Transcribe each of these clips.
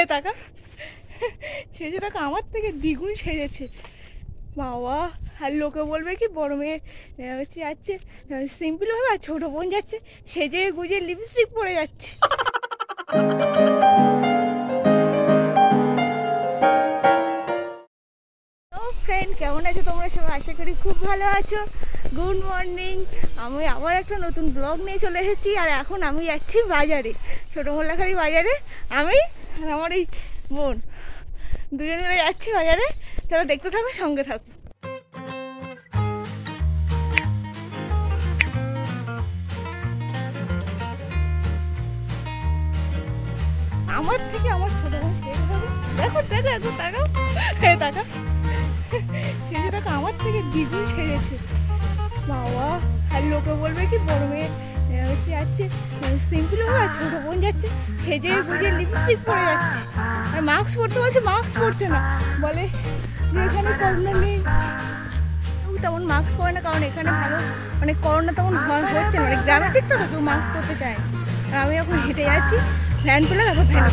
টাকা সেজে টাকা আমার থেকে দ্বিগুণ সেজেছে বাবা। আর লোকে বলবে কি বড় মেয়ে হচ্ছে যাচ্ছে সিম্পল ভাবে, আর ছোটো বোন যাচ্ছে সেজে গুজে লিপস্টিক পরে যাচ্ছে। ফ্রেন্ড কেমন আছো তোমরা সবাই? আশা করি খুব ভালো আছো। Good morning. আমি আবার একটা নতুন ব্লগ নিয়ে চলে এসেছি। আর এখন আমি যাচ্ছি বাজারে, ছোটো মোল্লাখালী বাজারে। আমি আর আমার এই বোন দুজন মিলে যাচ্ছি বাজারে। চলো দেখতে থাকো, সঙ্গে থাকো। আমার থেকে আমার ছোটো বোন সেজে থাকো, দেখো দেখো দেখো তাকাও, হ্যাঁ তাকাও, সেজে টাকা আমার থেকে দ্বিগুণ সেজেছে বাবা। আর লোকে বলবে কি বড় মেয়ে হচ্ছে যাচ্ছে সিম্পল ভাবে, আর ছোটো বোন যাচ্ছে সেজে গুজে লিপস্টিক পরে যাচ্ছে। আর মাস্ক পরতে বলছে, মাস্ক পরছে না, বলে যে এখানে করোনা নেই। তেমন মাস্ক পরে না, কারণ এখানে ভালো মানে করোনা তেমন হচ্ছে না, মানে গ্রামের দিক তো কেউ মাস্ক পরতে চায় না। আর আমি এখন হেঁটে যাচ্ছি, ভ্যান পেলে তারপর ভ্যান।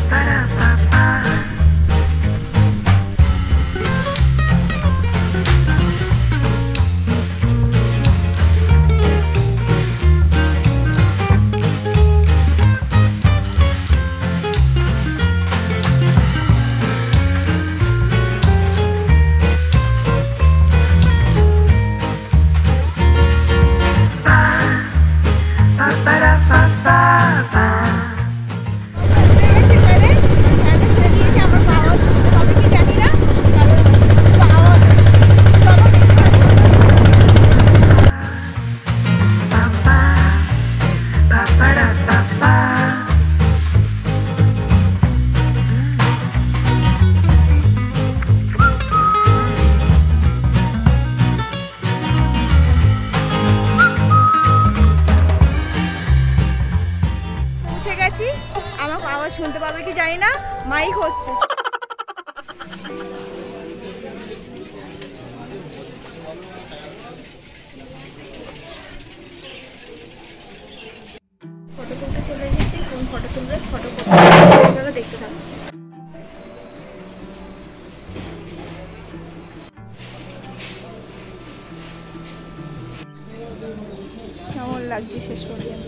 আমার আওয়াজ শুনতে পাবে কি জানি না, মাইক হচ্ছে। ফটো তুলতে চলে এসেছি, কোন ফটো তুলবে, ফটো দেখতে থাকো। কেমন লাগছে শেষ পর্যন্ত?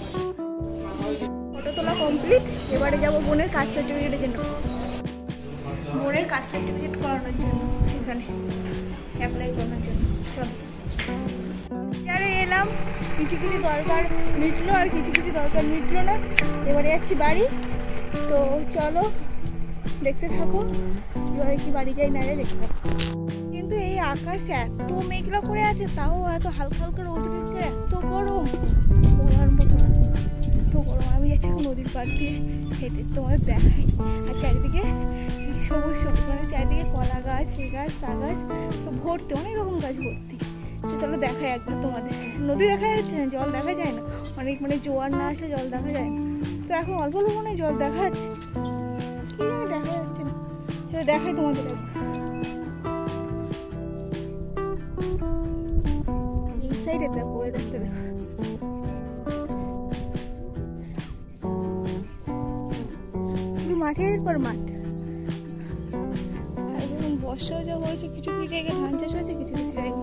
ফটো তোলা কমপ্লিট। এবারে যাবো বোনের কাস্ট সার্টিফিকেটের জন্য, বোনের কাস্ট সার্টিফিকেট করানোর জন্য, এখানে অ্যাপ্লাই করানোর জন্য। চলো আরে এলাম, কিছু কিছু দরকার মিটলো আর কিছু কিছু দরকার মিটলো না। এবারে যাচ্ছি বাড়ি, তো চলো দেখতে থাকো এবারে কি বাড়ি যাই না যাই দেখতে থাকো। কিন্তু এই আকাশ এত মেঘলা করে আছে, তাও এত হালকা হালকা রোদ দিচ্ছে, এত গরম বলার মতো না, এত গরম। আমি যাচ্ছি নদীর পাড় দিয়ে হেঁটে, তোমাদের দেখাই। আর চারিদিকে সবুজ সবুজ, মানে চারিদিকে কলা গাছ, এই গাছ তা গাছ, তো ভর্তি, অনেক রকম গাছ ভর্তি। তো চলো দেখাই একবার তোমাদের। নদী দেখা যাচ্ছে না, জল দেখা যায় না, অনেক মানে জোয়ার না আসলে জল দেখা যায় না। তো এখন অল্প অল্প মনে জল দেখা যাচ্ছে, কি যেন দেখা যাচ্ছে না। সেটা দেখাই তোমাদের একবার। এই সাইডে দেখো, ওয়েদারটা দেখো, শুধু মাঠের পর মাঠ। আর এখন বর্ষাও যা হয়েছে, কিছু কিছু জায়গায় ধান চাষ হয়েছে, কিছু কিছু জায়গায়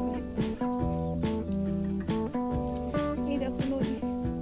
এই দেখো নদী,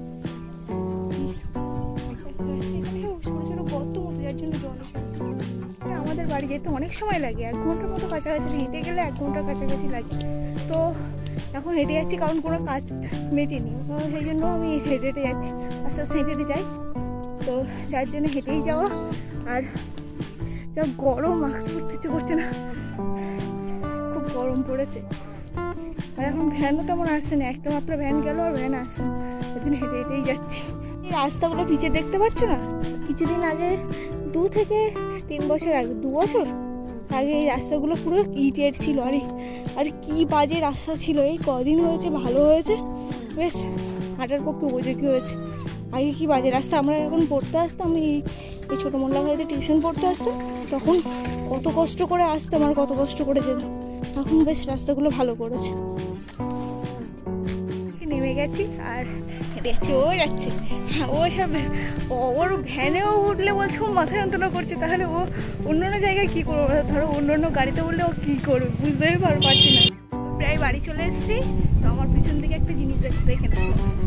ছোট ছোট গর্ত মতো, যার জন্য জল এসেছে। আমাদের বাড়ি যেতে অনেক সময় লাগে, 1 ঘন্টার মতো কাছাকাছি, হেঁটে গেলে 1 ঘন্টার কাছাকাছি লাগে। তো এখন হেঁটে যাচ্ছি, কারণ কোনো কাজ মেটেনি, সেই জন্য আমি হেঁটে হেঁটে যাচ্ছি, আস্তে আস্তে হেঁটে হেঁটে যাই। তো যার জন্য হেঁটেই যাওয়া। আর যা গরম, মাস্ক পরতে ইচ্ছে করছে না, খুব গরম পড়েছে। আর এখন ভ্যানও তেমন আসছে না, একটা মাত্র ভ্যান গেল, আর ভ্যান আসছে না, তার জন্য হেঁটে হেঁটেই যাচ্ছি। এই রাস্তাগুলো পিছে দেখতে পাচ্ছ না? কিছুদিন আগে 2 থেকে 3 বছর আগে, 2 বছর আগে এই রাস্তাগুলো পুরো ইটের ছিল। আর কি বাজে রাস্তা ছিল, এই কদিন হয়েছে ভালো হয়েছে, বেশ হাঁটার পক্ষে উপযোগী হয়েছে। আগে কি বাজে রাস্তা। আমরা এখন পড়তে আসতাম, এই ছোটো মোল্লাখালীতে টিউশন পড়তে আসতাম, তখন কত কষ্ট করে আসতাম আর কত কষ্ট করে যেতাম। এখন বেশ রাস্তাগুলো ভালো করেছে। নেমে গেছি, আর হেঁটে যাচ্ছে, ও যাচ্ছে। হ্যাঁ, ও সব ওর ভ্যানেও উঠলে বলছে ও মাথা যন্ত্রণা করছে, তাহলে ও অন্য অন্য জায়গায় কী করবো? ধরো অন্য অন্য গাড়িতে উঠলে ও কী করবে বুঝতেই পারছি না। প্রায় বাড়ি চলে এসেছি। তো আমার পিছন থেকে একটা জিনিস দেখে না,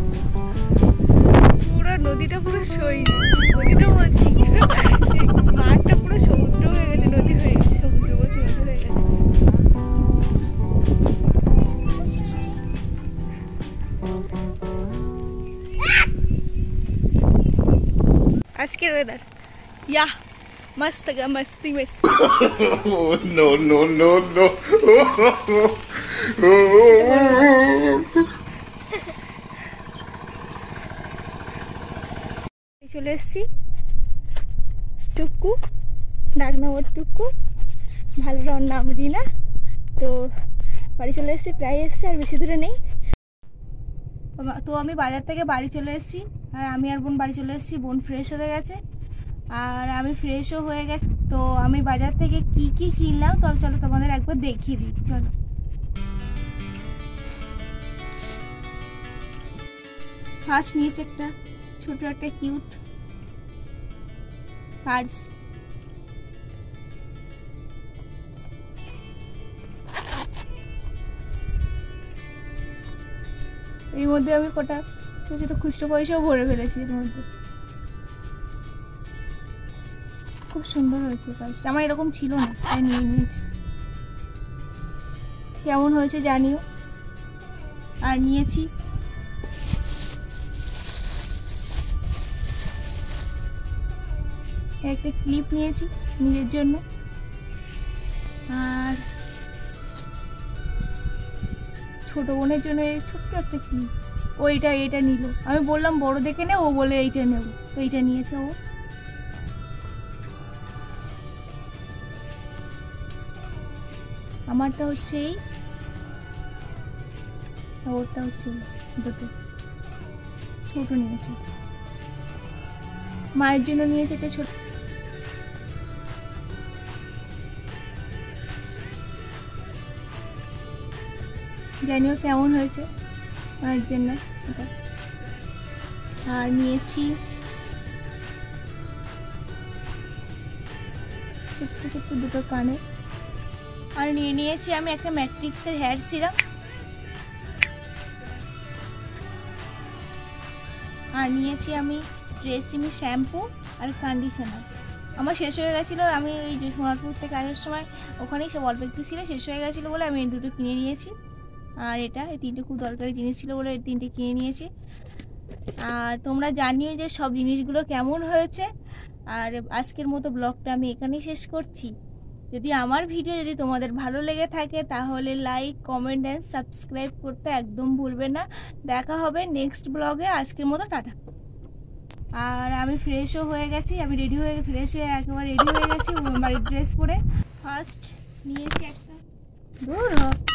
পুরো নদীটা পুরো সই, নদীটা বলছি মাঠটা পুরো সমুদ্র হয়ে গেছে, নদী হয়ে গেছে, সমুদ্র বলছি নদী হয়ে গেছে। আজকের ওয়েদার ইয়া মস্ত গা, মস্তি মস্তি। No, no, no, no. চলে এসছি টুকু, ডাক নাম ওর টুকু, ভালো রওয়ার নাম রিনা। তো বাড়ি চলে এসেছি, প্রায় এসছি, আর বেশি দূরে নেই। তো আমি বাজার থেকে বাড়ি চলে এসেছি, আর আমি আর বোন বাড়ি চলে এসেছি। বোন ফ্রেশ হয়ে গেছে আর আমি ফ্রেশও হয়ে গেছি। তো আমি বাজার থেকে কি কি কিনলাম তো চলো তোমাদের একবার দেখিয়ে দিই। চলো, ফার্স্ট নিয়েছে একটা ছোট একটা কিউট পার্স। এর মধ্যে আমি কটা ছোট ছোট খুচরো পয়সাও ভরে ফেলেছি এর মধ্যে। খুব সুন্দর হয়েছে পার্সটা, আমার এরকম ছিল না, তাই নিয়ে নিয়েছি। কেমন হয়েছে জানিও। আর নিয়েছি একটা ক্লিপ নিয়েছি নিজের জন্য, আর ছোট বোনের জন্য এই ছোট্ট একটা ক্লিপ। ও এটা নিল, আমি বললাম বড় দেখে নে, ও বলে এইটা নেব, তো এইটা নিয়েছে ও। আমারটা হচ্ছে এই, ওরটা হচ্ছে দুটো ছোট নিয়েছে। মায়ের জন্য নিয়েছে একটা ছোট। জানিও কেমন হয়েছে মায়ের জন্য এটা। আর নিয়েছি ছোট্ট ছোট্ট দুটো কানে। আর নিয়েছি আমি একটা ম্যাট্রিক্সের হেয়ার সিরাম। আর নিয়েছি আমি ট্রেসিমি শ্যাম্পু আর কন্ডিশনার। আমার শেষ হয়ে গেছিলো, আমি এই যে সোনারপুর থেকে আসার সময় ওখানেই সব অল্প একটু ছিল, শেষ হয়ে গেছিলো বলে আমি এই দুটো কিনে নিয়েছি। আর এই তিনটে খুব দরকারি জিনিস ছিল বলে এই তিনটে কিনে নিয়েছি। আর তোমরা জানিও যে সব জিনিসগুলো কেমন হয়েছে। আর আজকের মতো ব্লগটা আমি এখানেই শেষ করছি। যদি আমার ভিডিও যদি তোমাদের ভালো লেগে থাকে তাহলে লাইক, কমেন্ট অ্যান্ড সাবস্ক্রাইব করতে একদম ভুলবে না। দেখা হবে নেক্সট ব্লগে। আজকের মতো টাটা। আর আমি ফ্রেশও হয়ে গেছি, আমি ফ্রেশ হয়ে একেবারে রেডি হয়ে গেছি বাড়ির ড্রেস পরে। ফার্স্ট নিয়েছি একটা